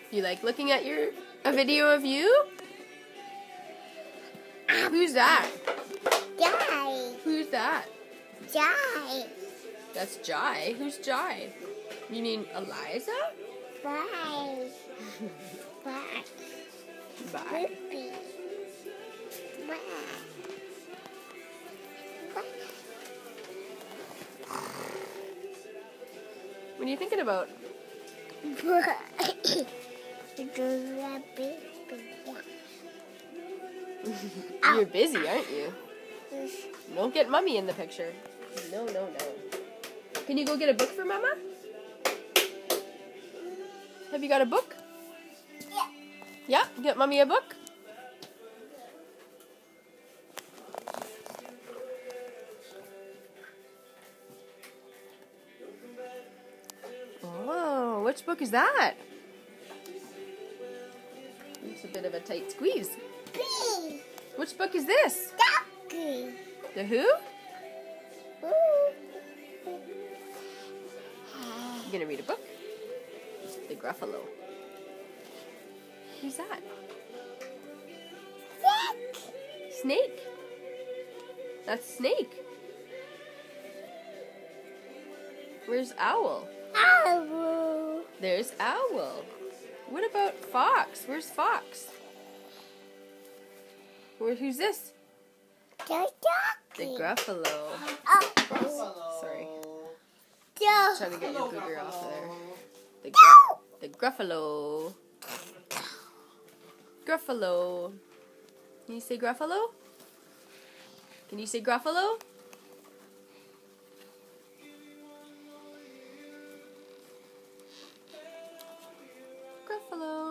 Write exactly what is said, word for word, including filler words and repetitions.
You like looking at your a video of you? Who's that? Jai. Who's that? Jai. That's Jai. Who's Jai? You mean Eliza? Bye. Bye. Bye. Baby. Bye. What are you thinking about? You're busy, aren't you? Don't get Mummy in the picture. No, no, no. Can you go get a book for Mama? Have you got a book? Yeah. Yeah? Get Mummy a book? Oh, which book is that? It's a bit of a tight squeeze. Bee. Which book is this? Ducky. The who? You gonna read a book? The Gruffalo. Who's that? Duck. Snake. That's Snake. Where's Owl? Owl. There's Owl. What about Fox? Where's Fox? Where, who's this? The ducky. The Gruffalo. Oh. Sorry. The. Trying to get your booger off there. The, No. gru- the Gruffalo. Gruffalo. Can you say Gruffalo? Can you say Gruffalo? Gruffalo.